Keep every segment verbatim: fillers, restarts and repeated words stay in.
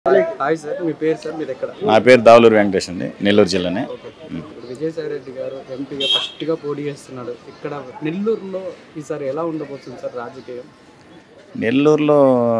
Hi sir, మీ పేరు sir? మీరు ఎక్కడ? నా పేరు దావులూరు వెంకటేష్ అండి, నెల్లూరు జిల్లానే. విజయసాయి రెడ్డి గారు ఎంపీగా ఫస్ట్గా పోటీ చేస్తున్నాడు. ఇక్కడ నెల్లూరులో ఈసారి ఎలా ఉండబోతుంది సార్ రాజకీయం? నెల్లూరులో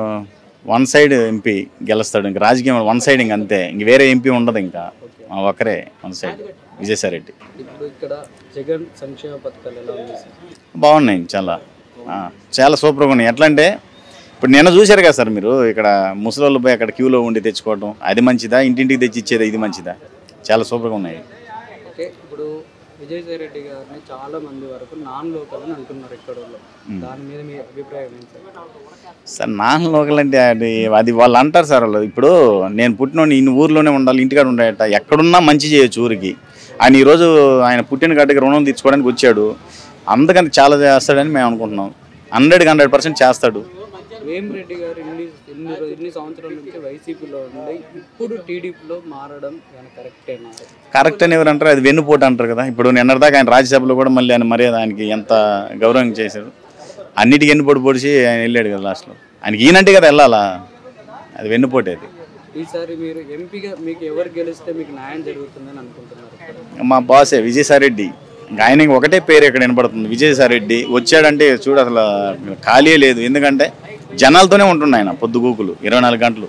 వన్ సైడ్ ఎంపీ గెలుస్తాడు. ఇంకా రాజకీయం వన్ సైడ్ ఇంక అంతే, ఇంక వేరే ఎంపీ ఉండదు. ఇంకా ఒకరే వన్ సైడ్ విజయసాయి రెడ్డి. ఇప్పుడు ఇక్కడ జగన్ సంక్షేమ పథకాలు ఎలా ఉంది సార్? బాగున్నాయి, చాలా చాలా సూపర్గా ఉన్నాయి. ఎట్లా అంటే ఇప్పుడు నిన్న చూశారు కదా సార్ మీరు, ఇక్కడ ముసలోళ్ళు పోయి అక్కడ క్యూలో ఉండి తెచ్చుకోవడం అది మంచిదా, ఇంటింటికి తెచ్చి ఇచ్చేది ఇది మంచిదా? చాలా సూపర్గా ఉన్నాయి. ఓకే, ఇప్పుడు విజయసాయి రెడ్డి గారిని చాలా మంది వరకు నాన్ లోకల్ అని అంటున్నారు ఇక్కడ. దాని మీద మీ అభిప్రాయం ఏంటి సార్? సార్ నాన్ లోకల్ అంటే అది అది వాళ్ళు అంటారు సార్. వాళ్ళు ఇప్పుడు నేను పుట్టినోని ఇన్ని ఊర్లోనే ఉండాలి, ఇంటికాడ ఉండేట ఎక్కడున్నా మంచి చేయొచ్చు ఊరికి. ఆయన ఈరోజు ఆయన పుట్టిన గడ్డకి రుణం తీర్చుకోవడానికి వచ్చాడు, అందుకని చాలా చేస్తాడని మేము అనుకుంటున్నాం. హండ్రెడ్కి హండ్రెడ్ పర్సెంట్ చేస్తాడు. వేమిరెడ్డి గారు ఇన్ని ఎన్ని ఎన్ని సంవత్సరాల నుంచి వైసీపీలో ఉండి ఇప్పుడు టీడీపీలో మారడం కరెక్టేనా? కరెక్ట్ అని ఎవరు అంటారు? అది వెన్నుపోటు అంటారు కదా. ఇప్పుడు నిన్నటిదాకా ఆయన రాజ్యసభలో కూడా మళ్ళీ ఆయన మర్యాద ఆయనకి ఎంత గౌరవం చేశాడు, అన్నిటికీ వెన్నుపోటు పొడిచి ఆయన వెళ్ళాడు కదా లాస్ట్లో. ఆయనకి ఈయనంటే కదా వెళ్ళాలా, అది వెన్నుపోటే. అది ఈసారి మీరు ఎంపీగా మీకు ఎవరు గెలిస్తే మీకు న్యాయం జరుగుతుందని అనుకుంటున్నారు? మా బాసే విజయసాయి రెడ్డి. ఆయనకి ఒకటే పేరు ఇక్కడ వినపడుతుంది, విజయసాయి రెడ్డి. వచ్చాడంటే చూడు అసలు ఖాళీ లేదు, ఎందుకంటే జనాలతోనే ఉంటున్నాయి ఆయన పొద్దుగూకులు ఇరవై నాలుగు గంటలు.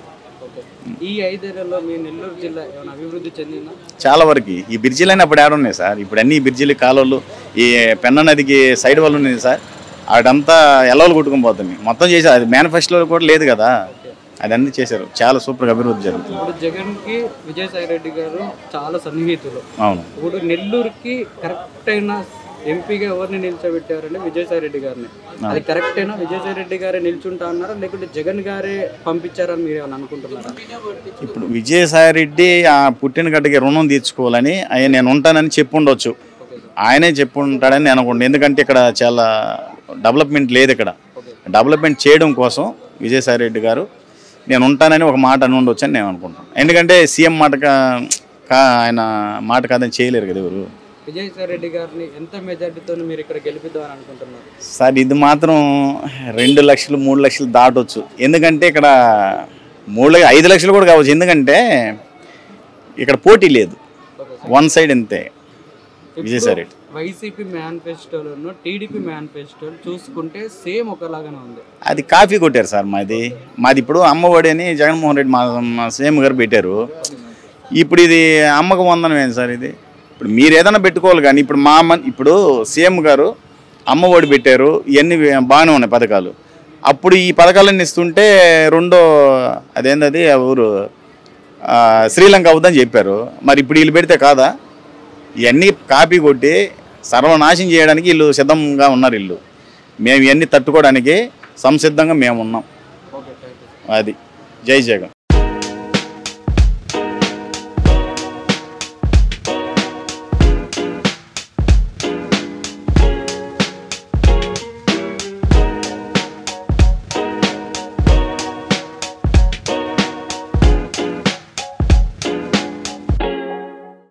ఈ ఐదేళ్లలో మీ నెల్లూరు జిల్లా ఏమైనా అభివృద్ధి చెందిందా? చాలా వరకు ఈ బ్రిడ్జిలన్నీ అప్పుడు ఏడ ఉన్నాయి సార్. ఇప్పుడు అన్ని బ్రిడ్జిలు కాలువలు, ఈ పెన్న నదికి సైడ్ వాళ్ళు ఉన్నాయి సార్, అదంతా ఎల్లవలు కొట్టుకుని పోతుంది. మొత్తం చేశారు, అది మేనిఫెస్టోలో కూడా లేదు కదా, అదన్నీ చేశారు. చాలా సూపర్గా అభివృద్ధి జరుగుతుంది. ఇప్పుడు జగన్కి విజయసాయి రెడ్డి గారు చాలా సన్నిహితులు. అవును. ఇప్పుడు నెల్లూరుకి కరెక్ట్ అయిన ఎంపీగా ఎవరిని నిల్చోబెట్టారంటే విజయసాయి రెడ్డి గారిని. అది కరెక్ట్ అయినా విజయసాయి రెడ్డి గారే నిల్చుంటా అన్నారా, లేకుంటే జగన్ గారే పంపించారని మీరు ఏమైనా అనుకుంటున్నారా? ఇప్పుడు విజయసాయి రెడ్డి ఆ పుట్టిన గడ్డకి రుణం తీర్చుకోవాలని ఆయన నేను ఉంటానని చెప్పుండొచ్చు, ఆయనే చెప్పుంటాడని నేను అనుకుంటున్నాను. ఎందుకంటే ఇక్కడ చాలా డెవలప్మెంట్ లేదు. ఇక్కడ డెవలప్మెంట్ చేయడం కోసం విజయసాయి రెడ్డి గారు నేను ఉంటానని ఒక మాట అని ఉండొచ్చు అని నేను అనుకుంటాను. ఎందుకంటే సీఎం మాట కా ఆయన మాట కాదని చేయలేరు కదా ఎవరు. విజయసాయి రెడ్డి గారిని ఎంత మెజార్టీతో మీరు ఇక్కడ గెలిపిద్దామని అనుకుంటున్నారు సార్? ఇది మాత్రం రెండు లక్షలు మూడు లక్షలు దాటవచ్చు. ఎందుకంటే ఇక్కడ మూడు ఐదు లక్షలు కూడా కావచ్చు, ఎందుకంటే ఇక్కడ పోటీ లేదు, వన్ సైడ్ అంతే విజయసాయి రెడ్డి. వైసీపీ మేనిఫెస్టోలను టీడీపీ మేనిఫెస్టోలు చూసుకుంటే సేమ్ ఒకలాగానే ఉంది. అది కాపీ కొట్టారు సార్. మాది మాది ఇప్పుడు అమ్మఒడి అని జగన్మోహన్ రెడ్డి మా సీఎం గారు పెట్టారు. ఇప్పుడు ఇది అమ్మకు వందనం ఏంటి సార్? ఇది ఇప్పుడు మీరు ఏదైనా పెట్టుకోవాలి కానీ ఇప్పుడు మా ఇప్పుడు సీఎం గారు అమ్మఒడి పెట్టారు, ఇవన్నీ బాగానే ఉన్నాయి పథకాలు. అప్పుడు ఈ పథకాలన్నీ ఇస్తుంటే రెండో అదేంటది ఆ ఊరు శ్రీలంక అవుద్దని చెప్పారు. మరి ఇప్పుడు వీళ్ళు పెడితే కాదా? ఇవన్నీ కాపీ కొట్టి సర్వనాశం చేయడానికి వీళ్ళు సిద్ధంగా ఉన్నారు. వీళ్ళు మేము ఇవన్నీ తట్టుకోవడానికి సంసిద్ధంగా మేము ఉన్నాం. అది జై జగన్.